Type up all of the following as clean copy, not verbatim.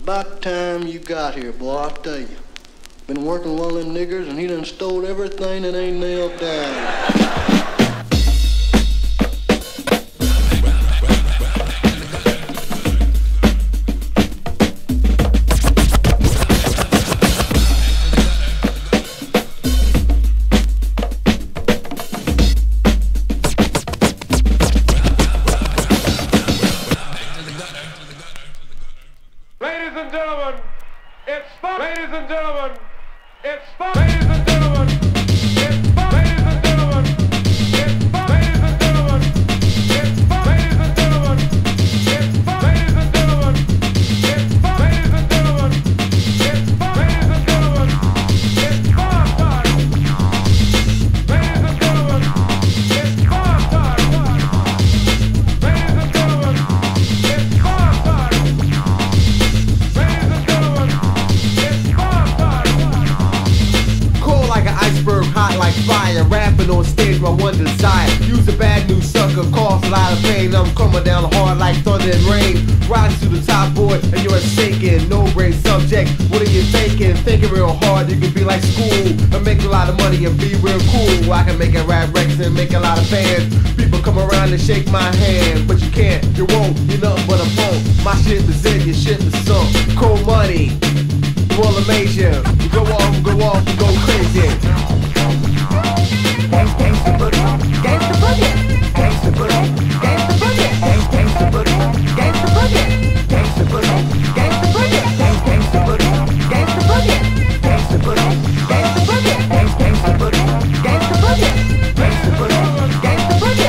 About time you got here, boy, I'll tell you. Been working with one of them niggers and he done stole everything that ain't nailed down. I'm coming down hard like thunder and rain. Riding to the top, boy, and you're sinking. No brain subject, what are you thinking? Thinking real hard, you can be like school and make a lot of money and be real cool. I can make a rap records and make a lot of fans. People come around and shake my hand, but you can't, you won't, you're nothing but a phone. My shit is in, your shit is sunk. Cold money, the world of major. You go off, and go crazy. Gangsta boogie, gangsta boogie, gangsta boogie, gangsta boogie, gangsta boogie, gangsta boogie, gangsta boogie, gangsta boogie, gangsta boogie, gangsta boogie, gangsta boogie, gangsta boogie, gangsta boogie, gangsta boogie, gangsta boogie, gangsta boogie.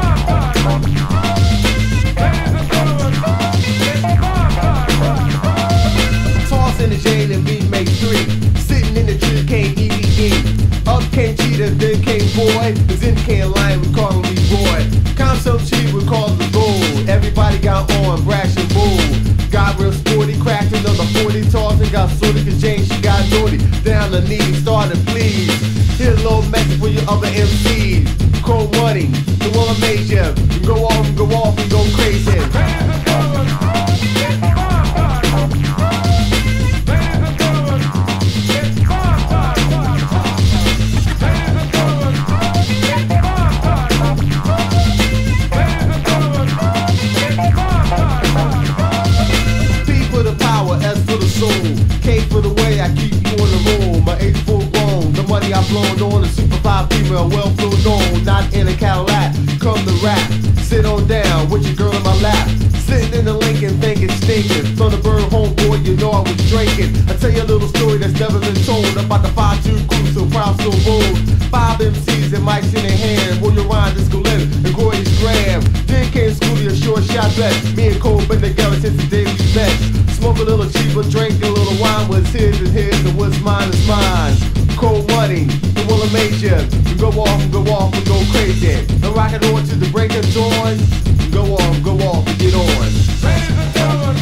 Toss in the jail and we make three. Sitting in the tree came EVE. Up came Cheetah, then came Boy. Then came Lion, we call him Leroy. Count so cheap, we call him the gold. Everybody got on, brash and bull. Got real sporty, cracked another 40 toss and got sorty, cause Jane, she got naughty. Down the knee, started please. Here's a little message for your other MCs. Cold money, the one I made you. You go off and go crazy. K for the way I keep you on the roll. My 84 grown, the money I blown on a super 5 female, well flown on. Not in a Cadillac, come to rap. Sit on down with your girl in my lap. Sitting in the Lincoln, thinking stinking. From the bird homeboy, you know I was drinking. I tell you a little story that's never been told about the 5-2 crew, so proud, so bold. 5 MCs and mics in their hand. Will you rhyme this Glenn and Gordy's Graham? Then came Scooty, a short shot bet. Me and Cole been together since the day we met. Smoke a little cheaper, drink a little wine. What's his is his and what's mine is mine. Cold money, the will of major. You go off and go crazy. And rock it on to the break of dawn. Go off and get on. Ladies and gentlemen,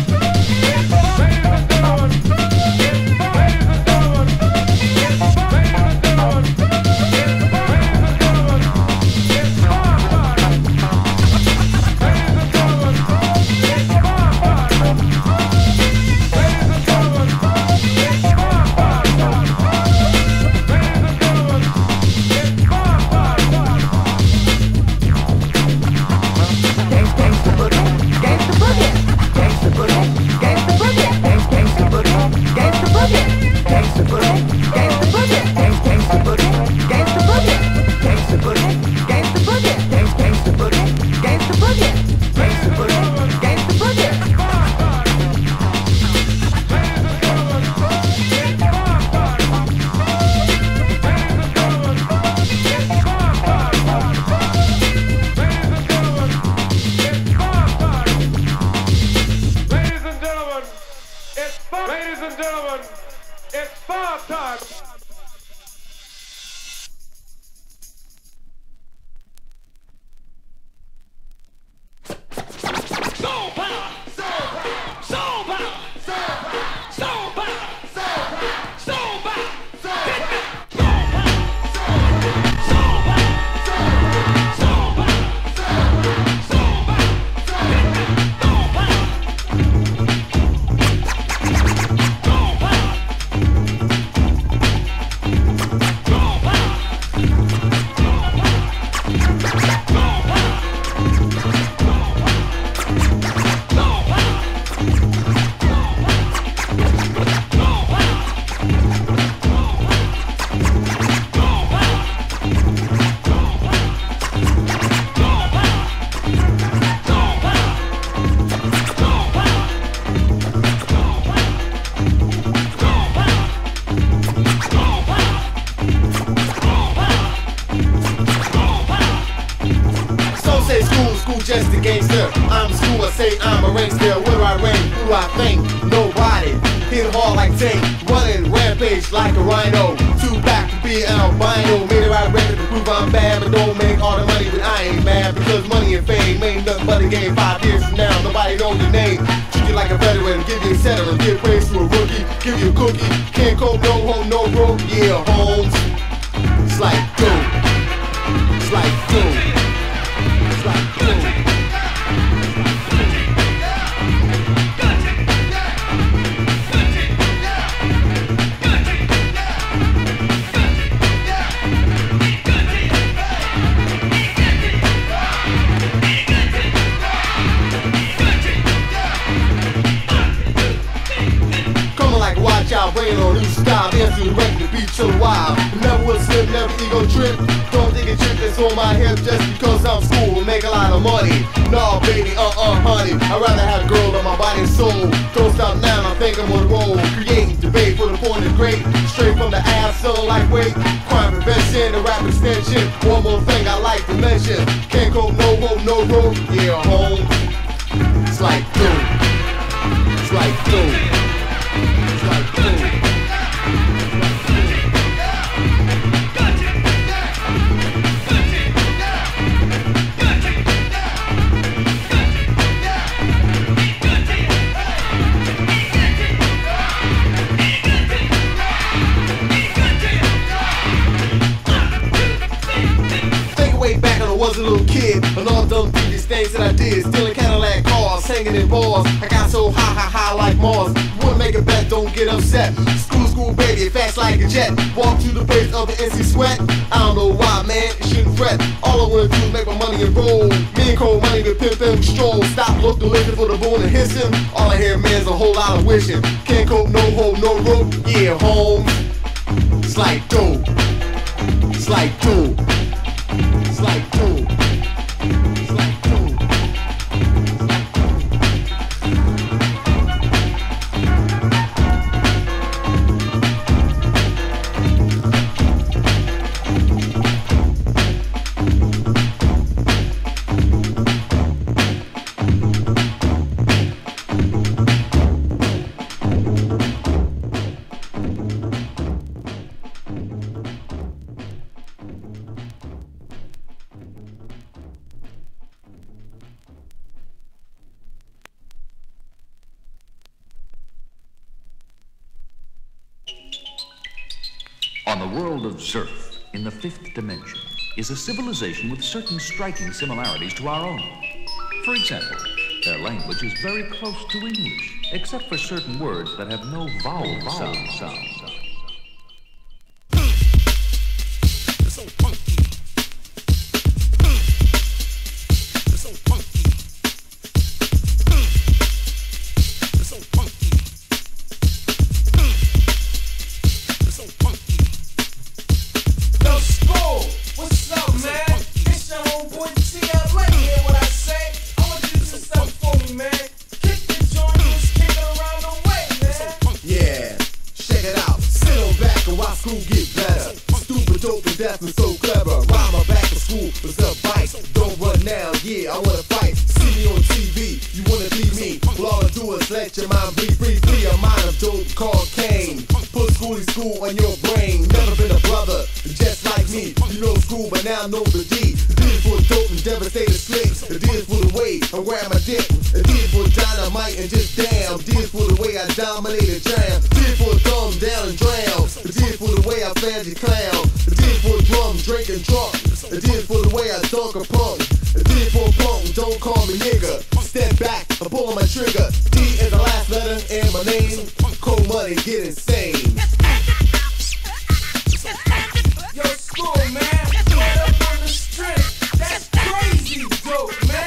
it's bar time. nobody. Hit hard like tank, running rampage like a rhino. Too back to be an albino. Made the right record to prove I'm bad, but don't make all the money, but I ain't mad. Because money and fame ain't nothing but a game. 5 years from now, nobody knows your name. Treat you like a veteran, give you a settler. Give praise to a rookie, give you a cookie. Can't cope, no home, no rope. Yeah, Holmes. It's like dope. It's like dope. It's like dope. Bringing on new style, dance to the record, the beat so wild. Never will slip, never ego trip. Don't think a trick that's on my hip just because I'm school and make a lot of money. No, baby, honey. I'd rather have a girl on my body and soul. Don't stop now, I think I'm on the roll. Creating debate for the point is great. Straight from the ass, so lightweight. Crime prevention, the rap extension. One more thing I like to mention. Can't go no hope, no rope. Yeah, home. It's like dope. It's like dope. Way back when I was a little kid, and all dumb previous things that I did, stealing Cadillac cars, hanging in bars. I got so high like Mars. Wouldn't make a bet, don't get upset. School, baby, fast like a jet. Walk through the place of the NC Sweat. I don't know why, man, it shouldn't fret. All I wanna do is make my money and roll. Me and cold money to pimp and stroll. Stop looking, looking for the bone and hissing. All I hear, man's a whole lot of wishing. Can't cope, no hope, no rope. Yeah, home. It's like dope. It's like dope. It's like dope. It's like dope. On the world of Zerth, in the 5th dimension, is a civilization with certain striking similarities to our own. For example, their language is very close to English, except for certain words that have no vowel sound. It's so funky. It's so funky. It's so funky. It's so funky. Yo, Skull, what's up, man? It's your homeboy TLA, hear what I say? I want you to do something for me, man. Kick the joint, just kick it around the way, man. Yeah, check it out. Sit on back and watch school get better. Stupid, dope, and deaf and so clever. Ride my back to school with a bite. Don't run now, yeah, I wanna fight. See me on TV, you wanna be me. Well, all I do is let your mind be free. Free your mind of dope called Kane. Put schooly school on your brain. Never been a brother, just like me. You know school, but now know the D. The D is for dope and devastated slicks. The D is for the way I wear my dick. The D is for dynamite and just damn. D is for the way I dominate a jam. D is for thumb down and drown. The D is for the way I fans you clown. The D is for drums, drink and drunk. The D is for the way I dunk a punk. The D is for punk, don't call me nigga. Step back, I'm pulling my trigger. D is the last letter in my name. Cold money, get insane. Yo, Skull, man, right up on the strip. That's crazy dope, man.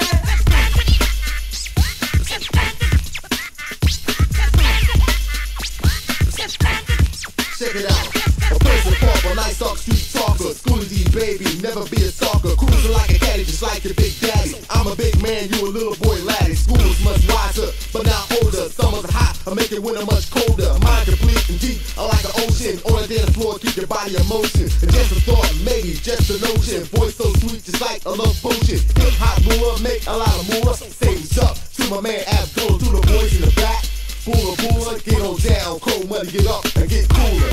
Check it out. A person pop, a nice talk, street talker. Schoolie D, baby, never be a stalker. Cruising like a caddy, just like your big daddy. I'm a big man, you a little boy laddie. School is much wiser, but now older. Summer's hot, I make it winter much colder. Mind complete and deep, I like an ocean. On the dance floor, keep your body in motion. And just a thought, maybe just a notion. Voice so sweet, just like a love potion. Hip hop mover, make a lot of moves. Say what's up to my man Abdul, to the boys in the back. Bull cooler, get on down. Cold money, get up and get cooler.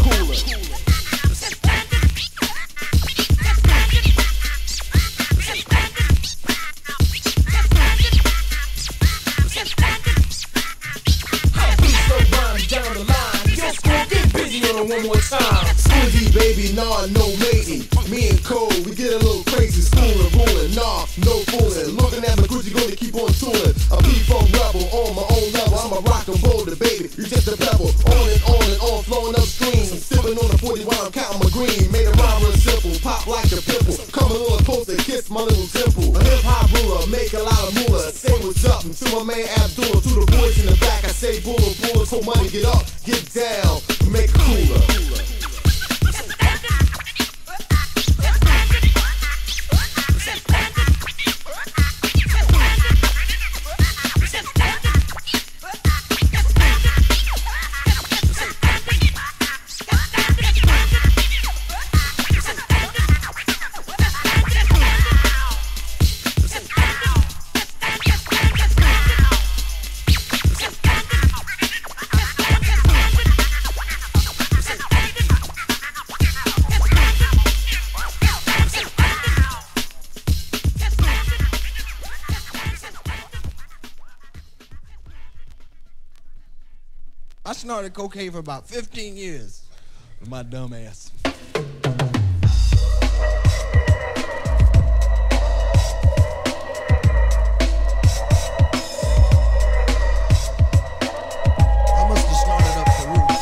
Down the line, yo, school, get busy on it one more time. Squeezy, baby, nah, no lady. Me and Cole, we get a little crazy. Schooling, rolling, nah, no fooling. Looking at my Gucci, gonna keep on tooling. A P-Funk rebel on my own level. I'm a rock and roller, baby. You just a pebble. On and on, flowing upstream. Sipping on the 40 while I'm counting my green. Made a rhyme real simple, pop like a pimple. Coming on close and kiss my little temple. A hip-hop ruler, make a lot of moolah. Say what's up to my man Abdullah. To the boys in the back, I say bulla, bulla. So money, get up, get down, make it cooler. I snorted cocaine for about 15 years with my dumb ass. I must have snorted up the roof.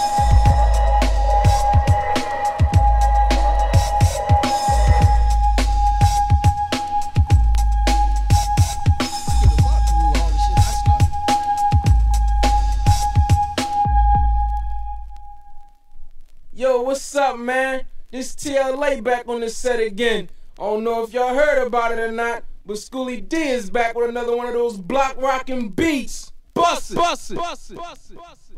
Yo, what's up, man? This TLA back on the set again. I don't know if y'all heard about it or not, but Schoolie D is back with another one of those block rockin' beats. Bust it, bust it, bust it, bust it, bust it.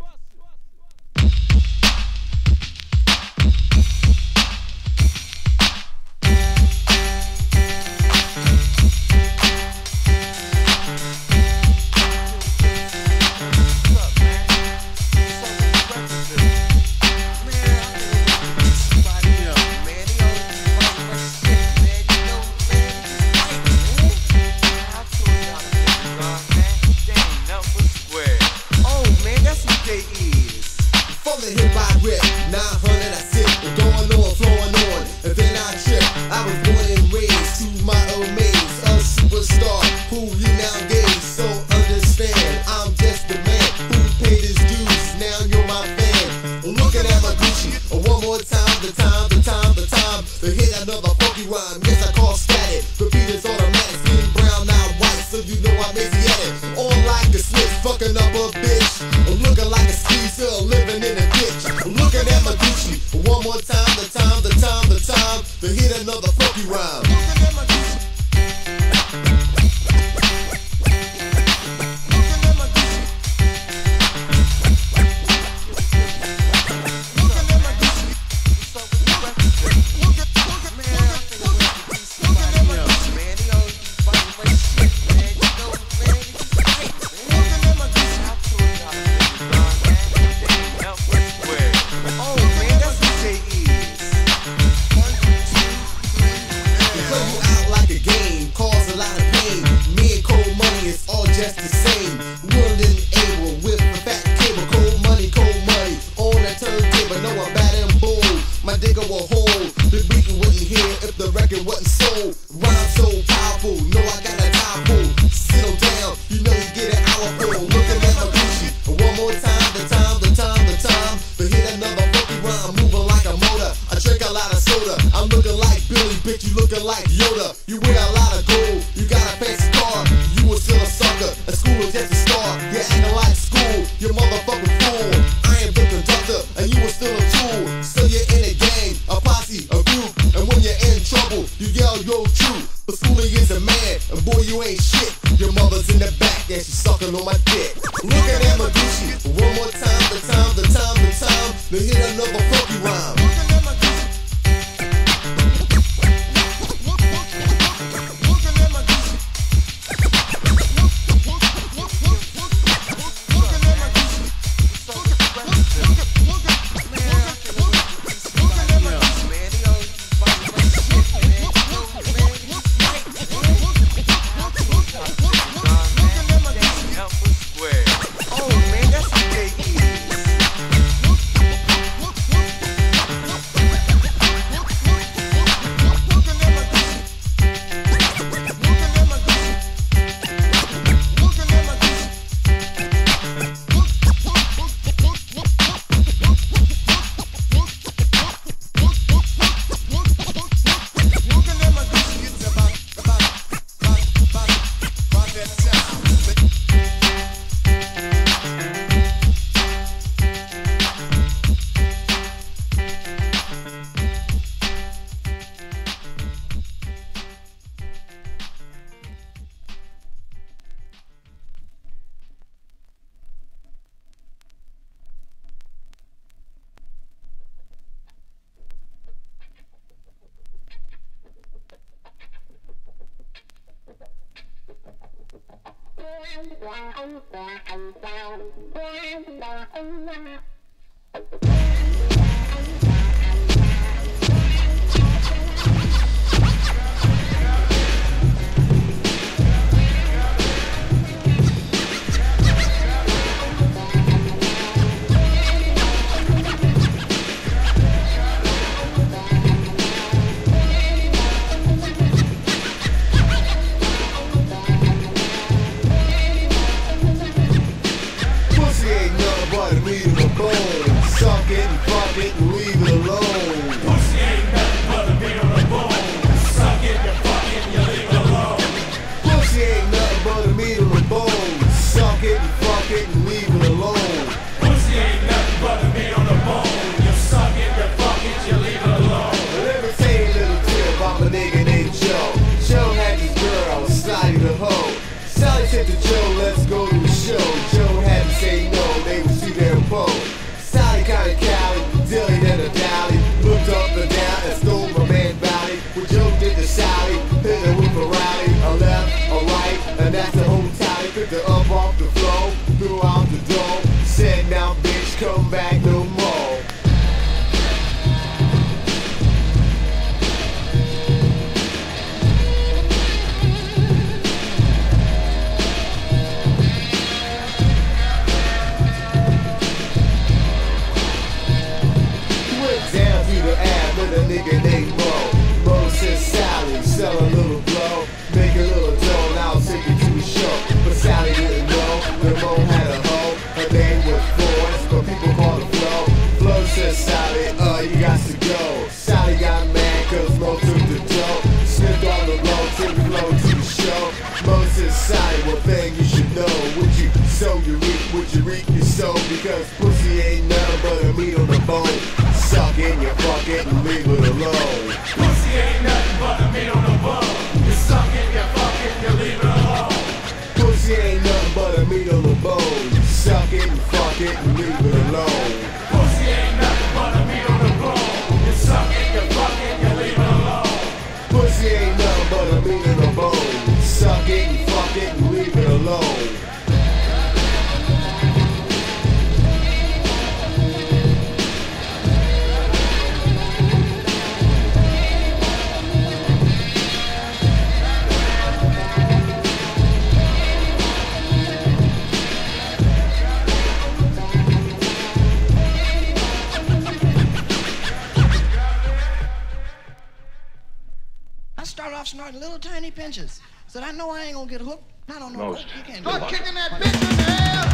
Snorting little tiny pinches. Said, I know I ain't gonna get hooked. I don't know. Most. You can't Start kicking that bitch in the air.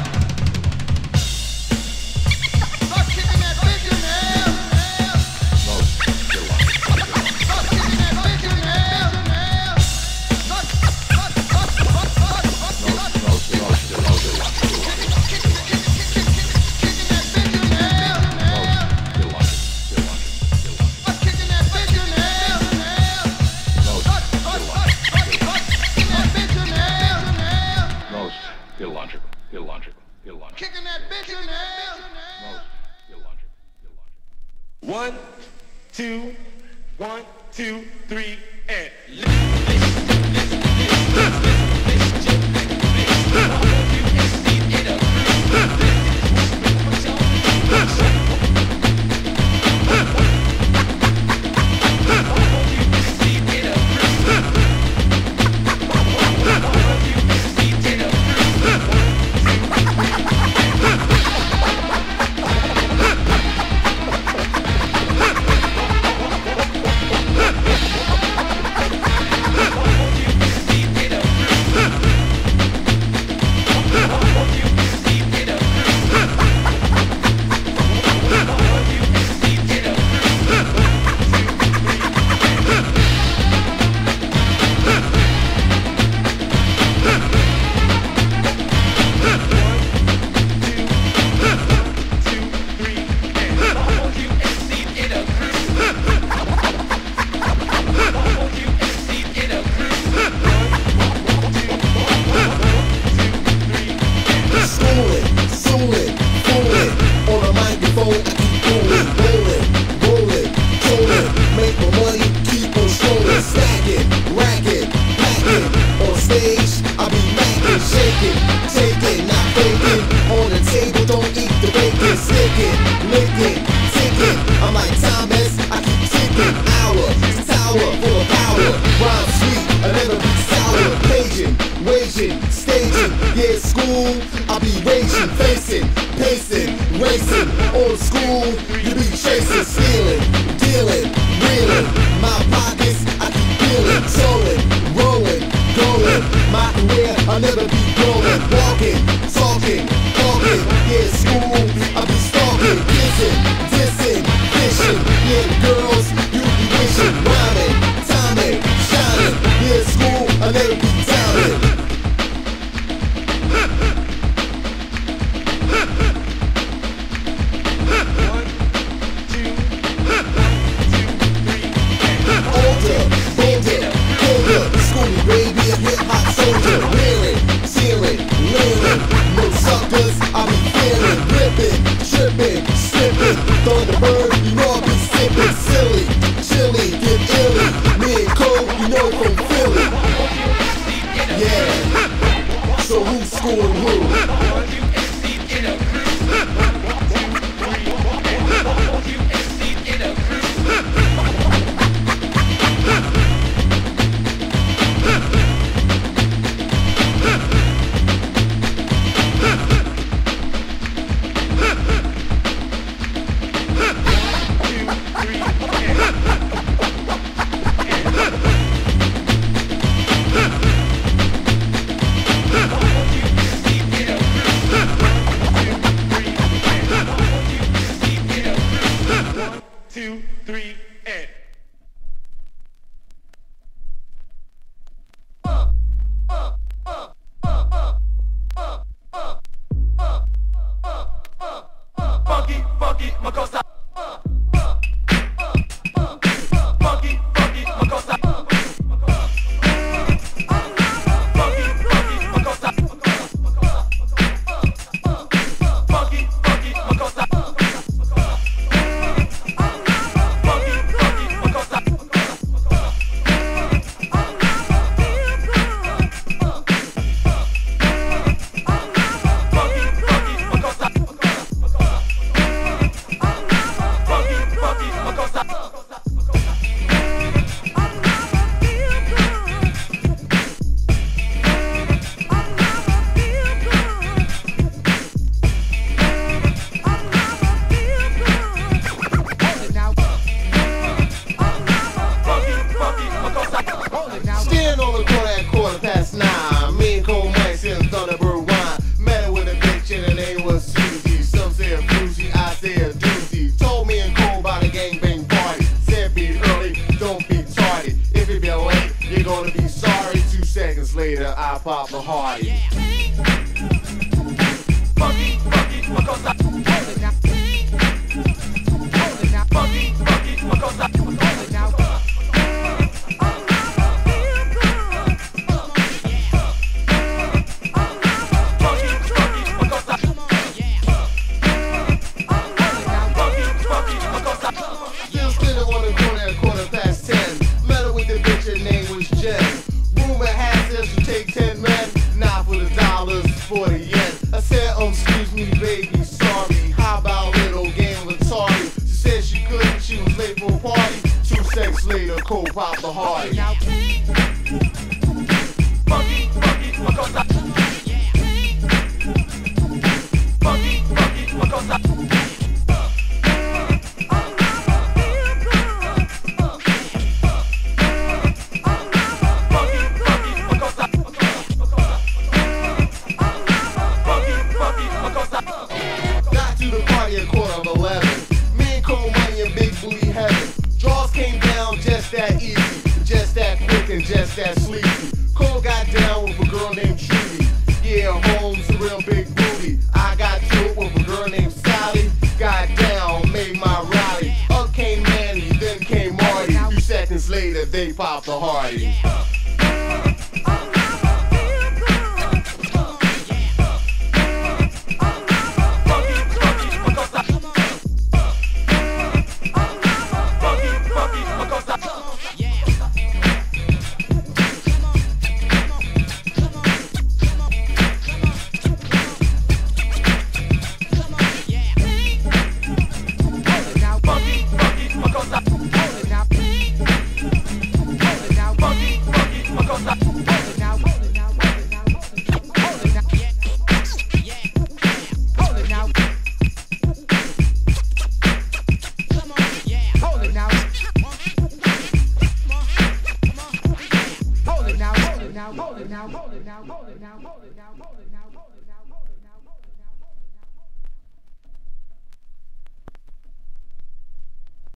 Start kicking that bitch in the air. Most. Start kicking that bitch in the air. illogical. Kicking that bitch in the air. Most illogical. 1, 2, 1, 2, 3, and. It up. clicking, ticking. I'm like Thomas, I keep ticking. Hour, tower, full of power. Rhyme sweet, I never be sour. Paging, waging, staging. Yeah, school, I be raging, facing, pacing, racing. Old school, you be chasing, stealing, dealing, reeling. My pockets, I keep feeling, tolling, rolling, going. My career, I'll never be growing. Walking, talking, talking. Yeah, school, I be stalking, kissing, dissing, fishing. Yeah, girls, you be wishing, rhyming, timing, shining. Yeah, school, I'll never be doubting. Thunderbird, you know I be sippin' silly, chilly, get illy. Me and Cole, you know from Philly. Yeah. So who's schooling who? Later, I pop the Hardy. Still sitting on the corner at 10:15. Met her with the bitch, her name was Jen. Rumor has it she take 10 men, not for the dollars, for the yen. I said, excuse me, baby, sorry. How about a little game with Atari? She said she couldn't, she was late for a party. 2 seconds later, Cole popped the Hardy. Just that sleepy. Cole got down with a girl named Judy. Yeah, Holmes, a real big booty. I got to it with a girl named Sally. Got down, made my rally. Up came Manny, then came Marty. 2 seconds later, they popped the Hardy. now, hold it now, hold it now, hold it now, hold it now.